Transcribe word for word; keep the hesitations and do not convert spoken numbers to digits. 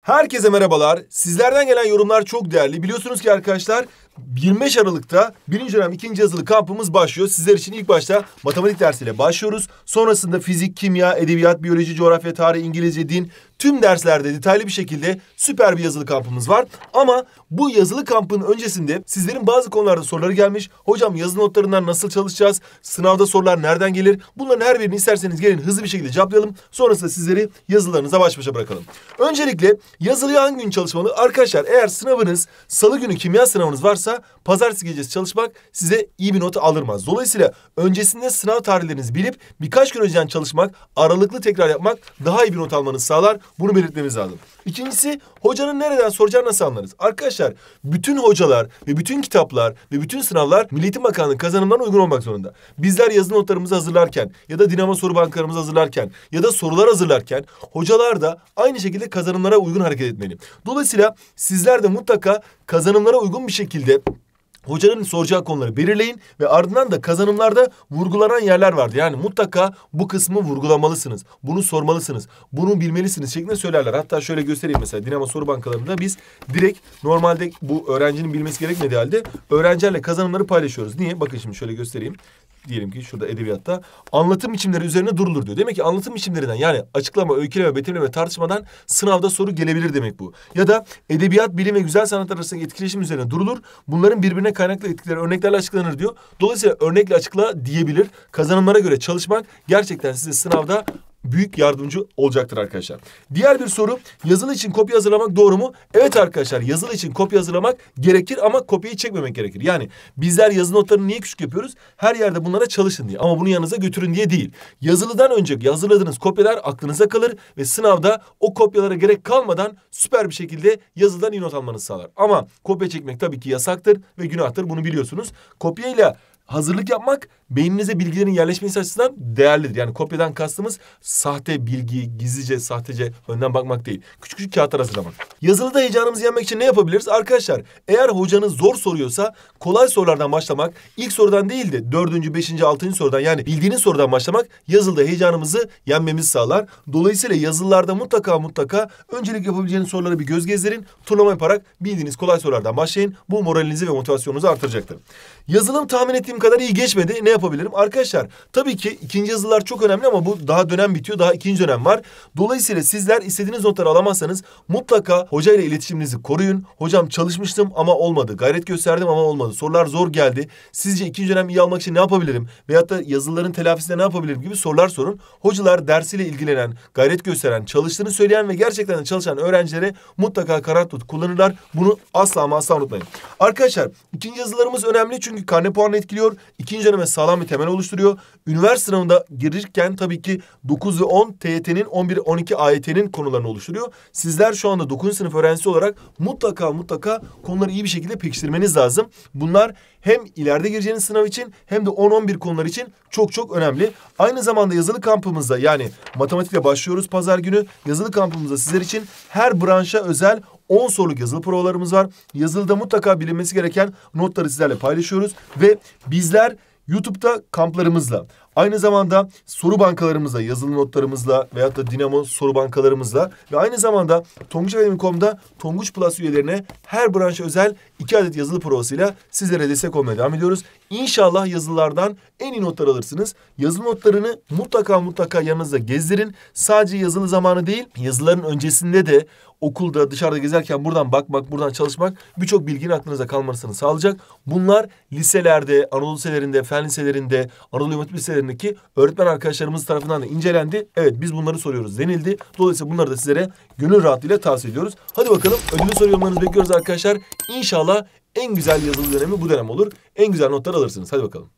Herkese merhabalar. Sizlerden gelen yorumlar çok değerli. Biliyorsunuz ki arkadaşlar yirmi beş Aralık'ta birinci dönem ikinci yazılı kampımız başlıyor. Sizler için ilk başta matematik dersiyle başlıyoruz. Sonrasında fizik, kimya, edebiyat, biyoloji, coğrafya, tarih, İngilizce, din tüm derslerde detaylı bir şekilde süper bir yazılı kampımız var. Ama bu yazılı kampın öncesinde sizlerin bazı konularda soruları gelmiş. Hocam yazılı notlarından nasıl çalışacağız? Sınavda sorular nereden gelir? Bunların her birini isterseniz gelin hızlı bir şekilde cevaplayalım. Sonrasında sizleri yazılarınıza baş başa bırakalım. Öncelikle yazılıya hangi gün çalışmalı? Arkadaşlar eğer sınavınız salı günü kimya sınavınız varsa pazartesi gecesi çalışmak size iyi bir not aldırmaz. Dolayısıyla öncesinde sınav tarihlerinizi bilip birkaç gün önceden çalışmak, aralıklı tekrar yapmak daha iyi bir not almanızı sağlar. Bunu belirtmemiz lazım. İkincisi, hocanın nereden soracağını nasıl anlarız? Arkadaşlar, bütün hocalar ve bütün kitaplar ve bütün sınavlar Milli Eğitim Bakanlığı kazanımlarına uygun olmak zorunda. Bizler yazılı notlarımızı hazırlarken ya da Dinamo soru bankalarımızı hazırlarken ya da sorular hazırlarken hocalar da aynı şekilde kazanımlara uygun hareket etmeli. Dolayısıyla sizler de mutlaka kazanımlara uygun bir şekilde hocanın soracağı konuları belirleyin ve ardından da kazanımlarda vurgulanan yerler vardı. Yani mutlaka bu kısmı vurgulamalısınız. Bunu sormalısınız. Bunu bilmelisiniz şeklinde söylerler. Hatta şöyle göstereyim mesela Dinamo soru bankalarında biz direkt normalde bu öğrencinin bilmesi gerekmediği halde öğrencilerle kazanımları paylaşıyoruz. Niye? Bakın şimdi şöyle göstereyim. Diyelim ki şurada edebiyatta anlatım biçimleri üzerine durulur diyor. Demek ki anlatım biçimlerinden yani açıklama, öyküleme, betimleme, tartışmadan sınavda soru gelebilir demek bu. Ya da edebiyat, bilim ve güzel sanatlar arasındaki etkileşim üzerine durulur. Bunların birbirine kaynaklı etkileri örneklerle açıklanır diyor. Dolayısıyla örnekle açıkla diyebilir. Kazanımlara göre çalışmak gerçekten size sınavda büyük yardımcı olacaktır arkadaşlar. Diğer bir soru, yazılı için kopya hazırlamak doğru mu? Evet arkadaşlar, yazılı için kopya hazırlamak gerekir ama kopyayı çekmemek gerekir. Yani bizler yazı notlarını niye küçük yapıyoruz? Her yerde bunlara çalışın diye ama bunu yanınıza götürün diye değil. Yazılıdan önce hazırladığınız kopyalar aklınıza kalır ve sınavda o kopyalara gerek kalmadan süper bir şekilde yazıdan iyi not almanızı sağlar. Ama kopya çekmek tabii ki yasaktır ve günahtır, bunu biliyorsunuz. Kopyayla hazırlık yapmak beyninize bilgilerin yerleşmesi açısından değerlidir. Yani kopyadan kastımız sahte bilgi, gizlice, sahtece önden bakmak değil. Küçük küçük kağıtlar hazırlamak. Yazılıda heyecanımızı yenmek için ne yapabiliriz? Arkadaşlar eğer hocanız zor soruyorsa kolay sorulardan başlamak, ilk sorudan değil de dördüncü, beşinci, altıncı sorudan yani bildiğiniz sorudan başlamak yazılıda heyecanımızı yenmemizi sağlar. Dolayısıyla yazılılarda mutlaka mutlaka öncelik yapabileceğiniz soruları bir göz gezdirin. Turnama yaparak bildiğiniz kolay sorulardan başlayın. Bu moralinizi ve motivasyonunuzu artıracaktır. Yazılım tahmin ettiğim kadar iyi geçmedi. Ne yapabilirim? Arkadaşlar tabii ki ikinci yazılılar çok önemli ama bu daha dönem bitiyor. Daha ikinci dönem var. Dolayısıyla sizler istediğiniz notları alamazsanız mutlaka hocayla iletişiminizi koruyun. Hocam çalışmıştım ama olmadı. Gayret gösterdim ama olmadı. Sorular zor geldi. Sizce ikinci dönem iyi almak için ne yapabilirim? Veyahut da yazılıların telafisinde ne yapabilirim gibi sorular sorun. Hocalar dersiyle ilgilenen, gayret gösteren, çalıştığını söyleyen ve gerçekten de çalışan öğrencilere mutlaka karar tut kullanırlar. Bunu asla ama asla unutmayın. Arkadaşlar ikinci yazılarımız önemli çünkü karne puanını etkiliyor. İkinci döneme sağlam bir temel oluşturuyor. Üniversite sınavında girirken tabii ki dokuz ve on T Y T'nin, on bir on iki A Y T'nin konularını oluşturuyor. Sizler şu anda dokuzuncu sınıf öğrencisi olarak mutlaka mutlaka konuları iyi bir şekilde pekiştirmeniz lazım. Bunlar hem ileride gireceğiniz sınav için hem de on on bir konular için çok çok önemli. Aynı zamanda yazılı kampımızda yani matematikle başlıyoruz pazar günü. Yazılı kampımızda sizler için her branşa özel on soruluk yazılı provalarımız var. Yazılıda mutlaka bilinmesi gereken notları sizlerle paylaşıyoruz ve bizler YouTube'da kamplarımızla, aynı zamanda soru bankalarımızla, yazılı notlarımızla veyahut da Dinamo soru bankalarımızla ve aynı zamanda tonguç akademi nokta com'da Tonguç Plus üyelerine her branşa özel iki adet yazılı provasıyla sizlere destek olmaya devam ediyoruz. İnşallah yazılılardan en iyi notlar alırsınız. Yazılı notlarını mutlaka mutlaka yanınızda gezdirin. Sadece yazılı zamanı değil, yazıların öncesinde de okulda, dışarıda gezerken buradan bakmak, buradan çalışmak birçok bilginin aklınıza kalmasını sağlayacak. Bunlar liselerde, Anadolu liselerinde, fen liselerinde, Anadolu İmam Hatip liselerindeki öğretmen arkadaşlarımız tarafından da incelendi. Evet biz bunları soruyoruz denildi. Dolayısıyla bunları da sizlere gönül rahatlığıyla tavsiye ediyoruz. Hadi bakalım ödüllü soru yorumlarınızı bekliyoruz arkadaşlar. İnşallah en güzel yazılı dönemi bu dönem olur. En güzel notlar alırsınız. Hadi bakalım.